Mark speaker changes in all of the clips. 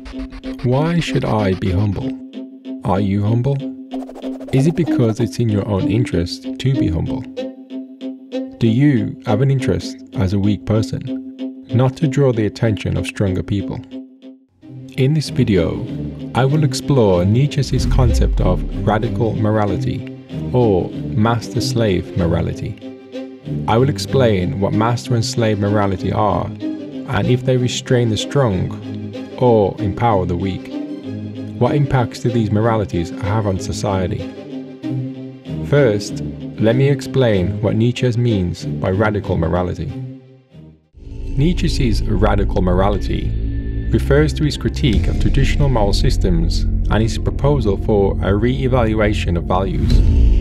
Speaker 1: Why should I be humble? Are you humble? Is it because it's in your own interest to be humble? Do you have an interest as a weak person, not to draw the attention of stronger people? In this video, I will explore Nietzsche's concept of radical morality, or master-slave morality. I will explain what master and slave morality are, and if they restrain the strong or empower the weak. What impacts do these moralities have on society? First, let me explain what Nietzsche means by radical morality. Nietzsche's radical morality refers to his critique of traditional moral systems and his proposal for a re-evaluation of values.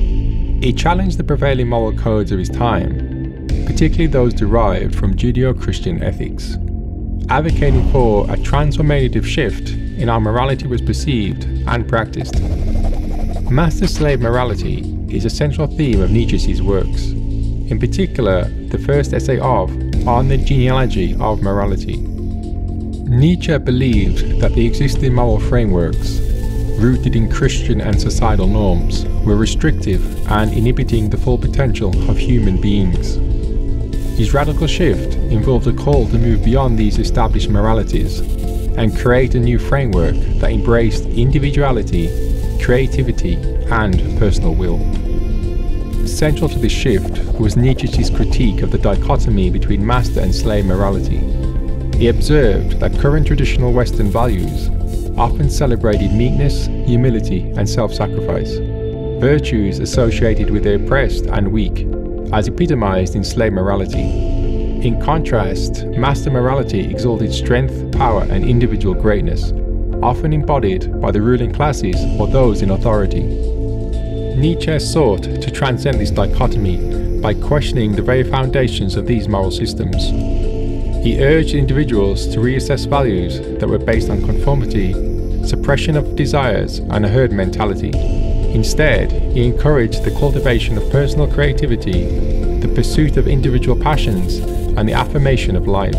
Speaker 1: He challenged the prevailing moral codes of his time, particularly those derived from Judeo-Christian ethics, advocating for a transformative shift in how morality was perceived and practiced. Master-slave morality is a central theme of Nietzsche's works, in particular the first essay On the Genealogy of Morality. Nietzsche believed that the existing moral frameworks, rooted in Christian and societal norms, were restrictive and inhibiting the full potential of human beings. His radical shift involved a call to move beyond these established moralities and create a new framework that embraced individuality, creativity, and personal will. Central to this shift was Nietzsche's critique of the dichotomy between master and slave morality. He observed that current traditional Western values often celebrated meekness, humility, and self-sacrifice, virtues associated with the oppressed and weak, as epitomized in slave morality. In contrast, master morality exalted strength, power, and individual greatness, often embodied by the ruling classes or those in authority. Nietzsche sought to transcend this dichotomy by questioning the very foundations of these moral systems. He urged individuals to reassess values that were based on conformity, suppression of desires, and a herd mentality. Instead, he encouraged the cultivation of personal creativity, the pursuit of individual passions, and the affirmation of life.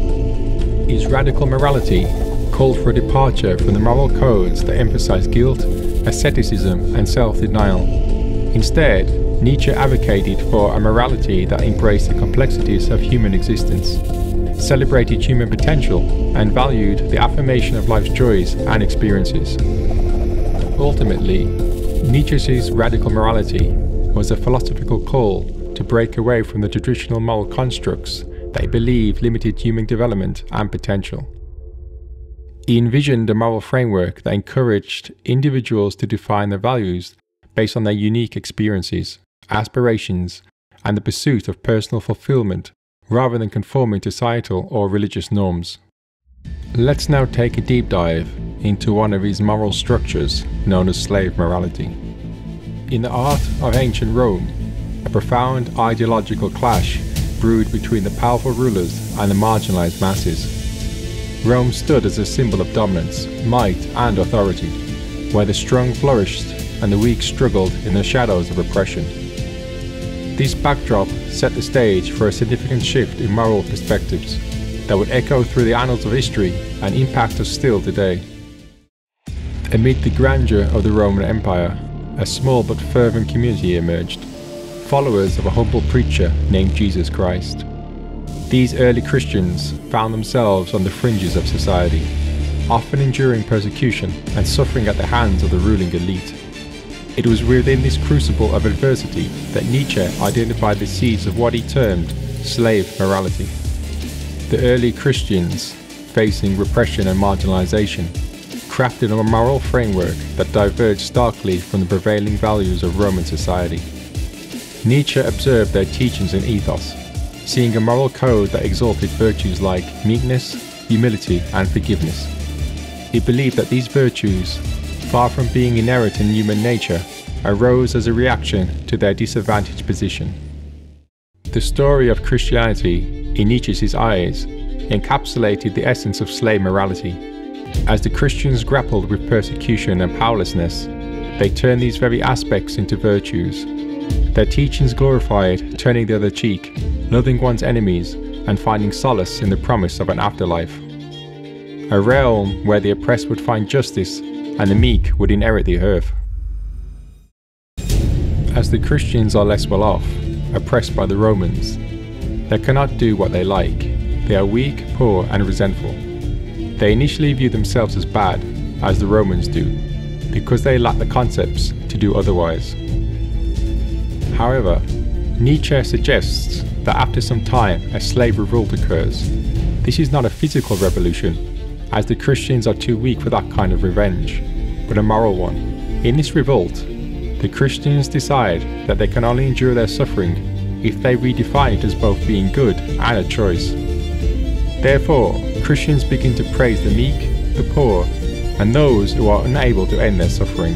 Speaker 1: His radical morality called for a departure from the moral codes that emphasize guilt, asceticism, and self-denial. Instead, Nietzsche advocated for a morality that embraced the complexities of human existence, celebrated human potential, and valued the affirmation of life's joys and experiences. Ultimately, Nietzsche's radical morality was a philosophical call to break away from the traditional moral constructs that he believed limited human development and potential. He envisioned a moral framework that encouraged individuals to define their values based on their unique experiences, aspirations, and the pursuit of personal fulfillment rather than conforming to societal or religious norms. Let's now take a deep dive into one of his moral structures known as slave morality. In the art of ancient Rome, a profound ideological clash brewed between the powerful rulers and the marginalized masses. Rome stood as a symbol of dominance, might, and authority, where the strong flourished and the weak struggled in the shadows of oppression. This backdrop set the stage for a significant shift in moral perspectives that would echo through the annals of history and impact us still today. Amid the grandeur of the Roman Empire, a small but fervent community emerged, followers of a humble preacher named Jesus Christ. These early Christians found themselves on the fringes of society, often enduring persecution and suffering at the hands of the ruling elite. It was within this crucible of adversity that Nietzsche identified the seeds of what he termed slave morality. The early Christians, facing repression and marginalization, crafted a moral framework that diverged starkly from the prevailing values of Roman society. Nietzsche observed their teachings and ethos, seeing a moral code that exalted virtues like meekness, humility, and forgiveness. He believed that these virtues, far from being inherent in human nature, arose as a reaction to their disadvantaged position. The story of Christianity, in Nietzsche's eyes, encapsulated the essence of slave morality. As the Christians grappled with persecution and powerlessness, they turned these very aspects into virtues. Their teachings glorified turning the other cheek, loving one's enemies, and finding solace in the promise of an afterlife. a realm where the oppressed would find justice and the meek would inherit the earth. As the Christians are less well off, oppressed by the Romans, they cannot do what they like. They are weak, poor and resentful. They initially view themselves as bad, as the Romans do, because they lack the concepts to do otherwise. However, Nietzsche suggests that after some time a slave revolt occurs. This is not a physical revolution, as the Christians are too weak for that kind of revenge, but a moral one. In this revolt, the Christians decide that they can only endure their suffering if they redefine it as both being good and a choice. Therefore, Christians begin to praise the meek, the poor, and those who are unable to end their suffering.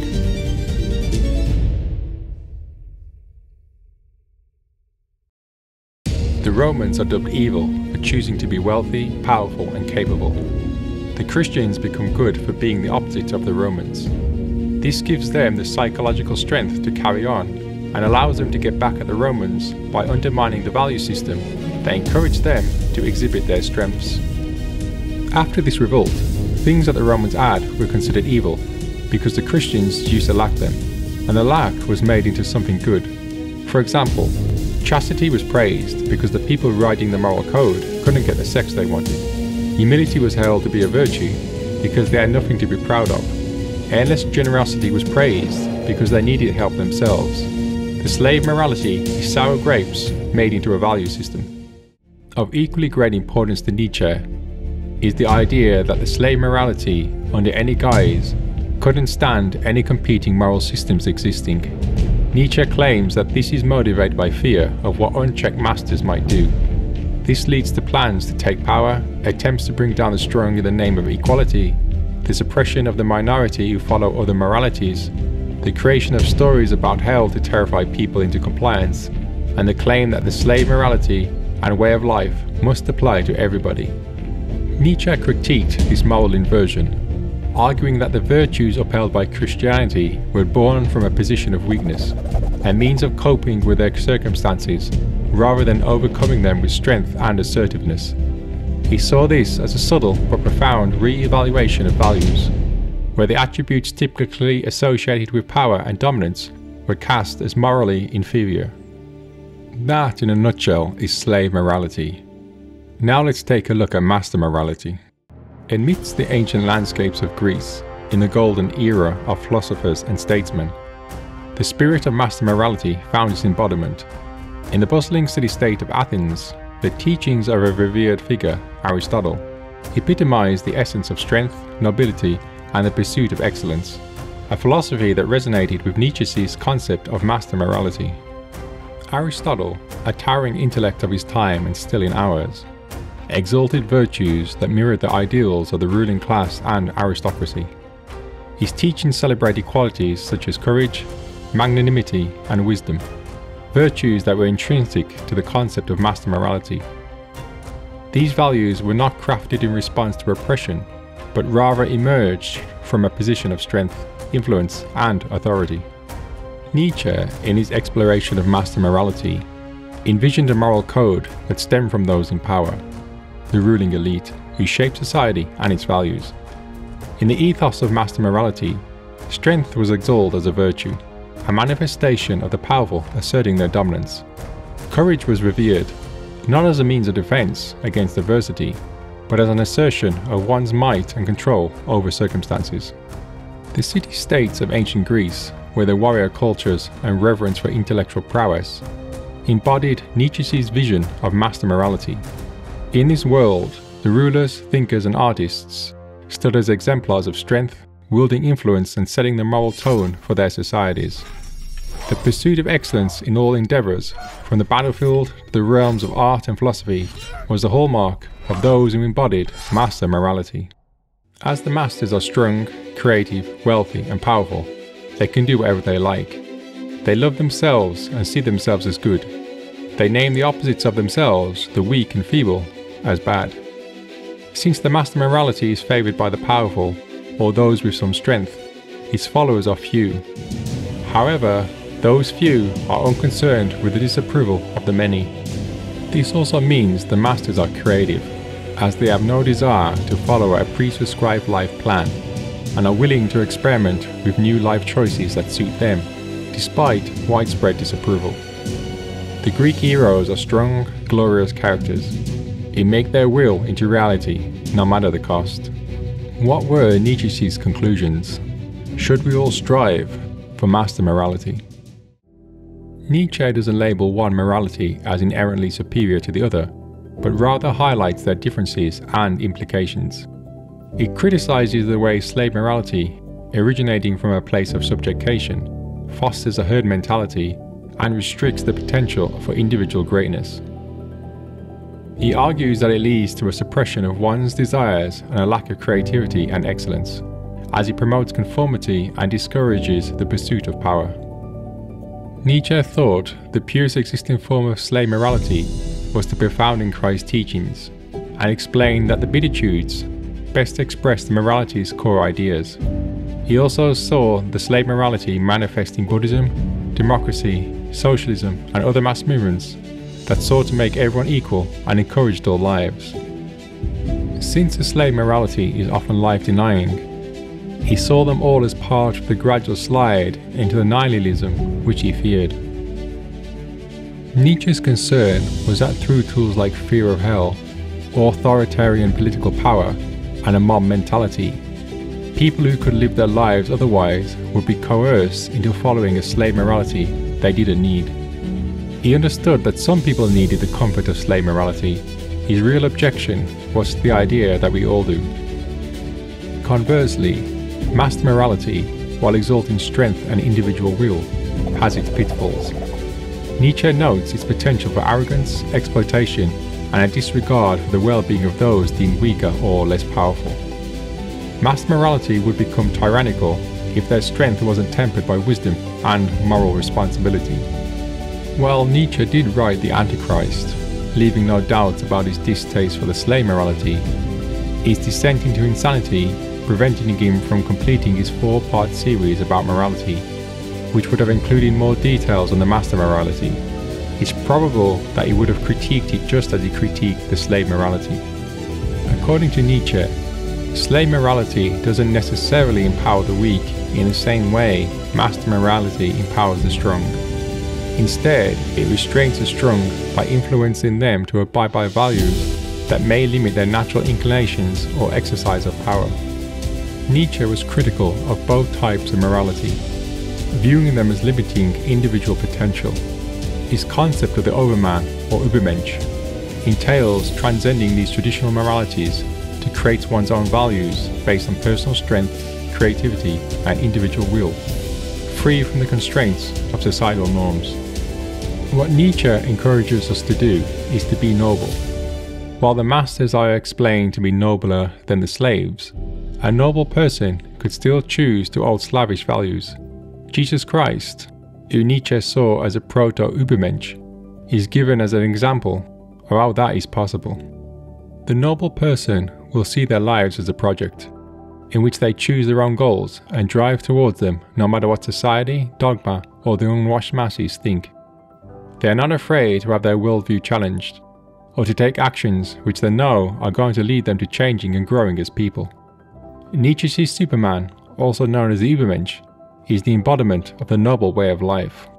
Speaker 1: The Romans are dubbed evil for choosing to be wealthy, powerful, and capable. The Christians become good for being the opposite of the Romans. This gives them the psychological strength to carry on and allows them to get back at the Romans by undermining the value system that encouraged them to exhibit their strengths. After this revolt, things that the Romans had were considered evil because the Christians used to lack them, and the lack was made into something good. For example, chastity was praised because the people writing the moral code couldn't get the sex they wanted. Humility was held to be a virtue because they had nothing to be proud of. Endless generosity was praised because they needed help themselves. The slave morality is sour grapes made into a value system. Of equally great importance to Nietzsche is the idea that the slave morality, under any guise, couldn't stand any competing moral systems existing. Nietzsche claims that this is motivated by fear of what unchecked masters might do. This leads to plans to take power, attempts to bring down the strong in the name of equality, the suppression of the minority who follow other moralities, the creation of stories about hell to terrify people into compliance, and the claim that the slave morality and way of life must apply to everybody. Nietzsche critiqued this moral inversion, arguing that the virtues upheld by Christianity were born from a position of weakness, a means of coping with their circumstances, rather than overcoming them with strength and assertiveness. He saw this as a subtle but profound re-evaluation of values, where the attributes typically associated with power and dominance were cast as morally inferior. That, in a nutshell, is slave morality. Now let's take a look at master morality. Amidst the ancient landscapes of Greece, in the golden era of philosophers and statesmen, the spirit of master morality found its embodiment. In the bustling city-state of Athens, the teachings of a revered figure, Aristotle, epitomized the essence of strength, nobility, and the pursuit of excellence, a philosophy that resonated with Nietzsche's concept of master morality. Aristotle, a towering intellect of his time and still in ours, exalted virtues that mirrored the ideals of the ruling class and aristocracy. His teachings celebrated qualities such as courage, magnanimity, and wisdom, virtues that were intrinsic to the concept of master morality. These values were not crafted in response to oppression, but rather emerged from a position of strength, influence, and authority. Nietzsche, in his exploration of master morality, envisioned a moral code that stemmed from those in power, the ruling elite, who shaped society and its values. In the ethos of master morality, strength was exalted as a virtue, a manifestation of the powerful asserting their dominance. Courage was revered, not as a means of defense against adversity, but as an assertion of one's might and control over circumstances. The city-states of ancient Greece, with their warrior cultures and reverence for intellectual prowess, embodied Nietzsche's vision of master morality. In this world, the rulers, thinkers, and artists stood as exemplars of strength, wielding influence and setting the moral tone for their societies. The pursuit of excellence in all endeavours, from the battlefield to the realms of art and philosophy, was the hallmark of those who embodied master morality. As the masters are strong, creative, wealthy, and powerful, they can do whatever they like. They love themselves and see themselves as good. They name the opposites of themselves, the weak and feeble, as bad. Since the master morality is favoured by the powerful, or those with some strength, its followers are few. However, those few are unconcerned with the disapproval of the many. This also means the masters are creative. as they have no desire to follow a prescribed life plan and are willing to experiment with new life choices that suit them, despite widespread disapproval. The Greek heroes are strong, glorious characters who make their will into reality, no matter the cost. What were Nietzsche's conclusions? Should we all strive for master morality? Nietzsche doesn't label one morality as inherently superior to the other, but rather highlights their differences and implications. He criticizes the way slave morality, originating from a place of subjugation, fosters a herd mentality and restricts the potential for individual greatness. He argues that it leads to a suppression of one's desires and a lack of creativity and excellence, as he promotes conformity and discourages the pursuit of power. Nietzsche thought the purest existing form of slave morality was to be found in Christ's teachings, and explained that the Beatitudes best expressed morality's core ideas. He also saw the slave morality manifest in Buddhism, democracy, socialism, and other mass movements that sought to make everyone equal and encouraged all lives. Since the slave morality is often life-denying, he saw them all as part of the gradual slide into the nihilism which he feared. Nietzsche's concern was that through tools like fear of hell, authoritarian political power, and a mob mentality, people who could live their lives otherwise would be coerced into following a slave morality they didn't need. He understood that some people needed the comfort of slave morality. His real objection was to the idea that we all do. Conversely, master morality, while exalting strength and individual will, has its pitfalls. Nietzsche notes its potential for arrogance, exploitation, and a disregard for the well-being of those deemed weaker or less powerful. Master morality would become tyrannical if their strength wasn't tempered by wisdom and moral responsibility. While Nietzsche did write The Antichrist, leaving no doubt about his distaste for the slave morality, his descent into insanity preventing him from completing his 4-part series about morality, which would have included more details on the master morality. It's probable that he would have critiqued it just as he critiqued the slave morality. According to Nietzsche, slave morality doesn't necessarily empower the weak in the same way master morality empowers the strong. Instead, it restrains the strong by influencing them to abide by values that may limit their natural inclinations or exercise of power. Nietzsche was critical of both types of morality, viewing them as limiting individual potential. His concept of the Overman, or Übermensch, entails transcending these traditional moralities to create one's own values based on personal strength, creativity, and individual will, free from the constraints of societal norms. What Nietzsche encourages us to do is to be noble. While the masters are explained to be nobler than the slaves, a noble person could still choose to hold slavish values. Jesus Christ, who Nietzsche saw as a proto-Übermensch, is given as an example of how that is possible. The noble person will see their lives as a project, in which they choose their own goals and drive towards them no matter what society, dogma, or the unwashed masses think. They are not afraid to have their worldview challenged, or to take actions which they know are going to lead them to changing and growing as people. Nietzsche's Superman, also known as the Übermensch, is the embodiment of the noble way of life.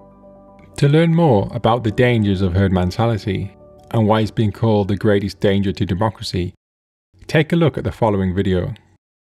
Speaker 1: To learn more about the dangers of herd mentality and why it's been called the greatest danger to democracy, take a look at the following video.